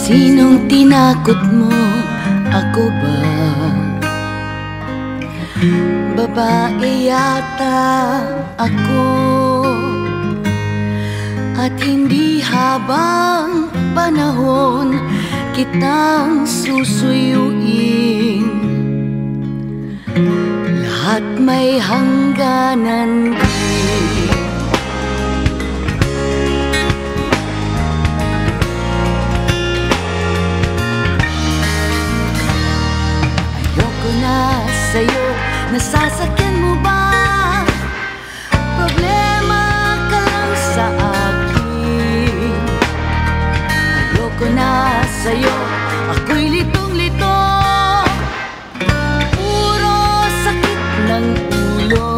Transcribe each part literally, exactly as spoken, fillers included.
Sinong tinakot mo? Ako ba? Babae yata ako, at hindi habang panahon kitang susuyuin. Lahat may hangganan din. Ayoko na sa'yo, nasasakyan mo ba? Problema ka lang sa akin. Ayoko na sa'yo, ako'y litong-lito. Puro sakit ng ulo.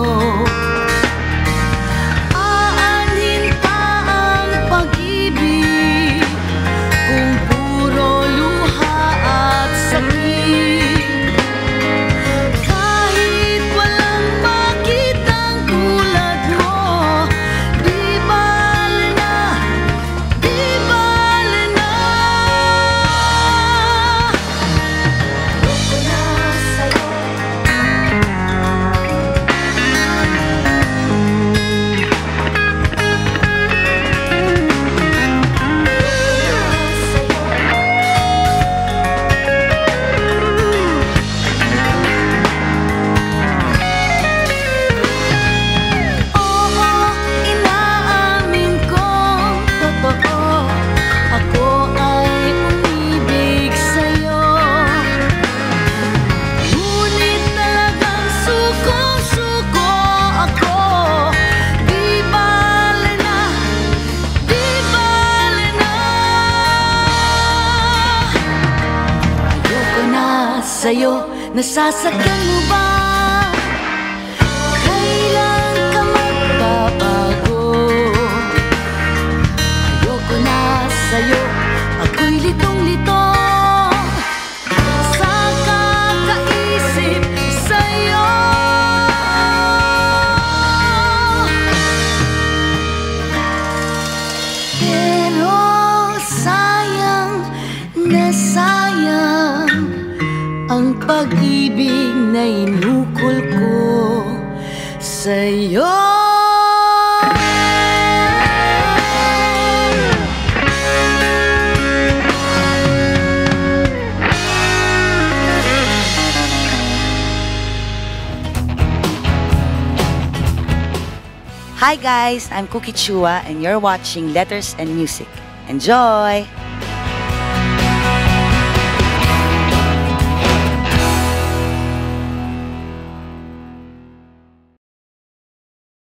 Aanhin pa ang pag-ibig kung puro luha at sakit. Kahit walang makitang tulad mo, di bale na, di bale na. Ayoko na sa'yo. Oo, inaamin kong totoo, ako ay umibig sa'yo. Ngunit talagang suko-suko ako. Di bale na, di bale na. Ayoko na sa'yo, nasasakyan mo ba? Kailan ka magbabago? Ayoko na sa'yo, ako'y litong-lito sa kakaisip sa'yo. Pero sayang na sayang ang pag-ibig na inukol ko sa'yo. Hi guys, I'm Cooky Chua and you're watching Letters and Music. Enjoy!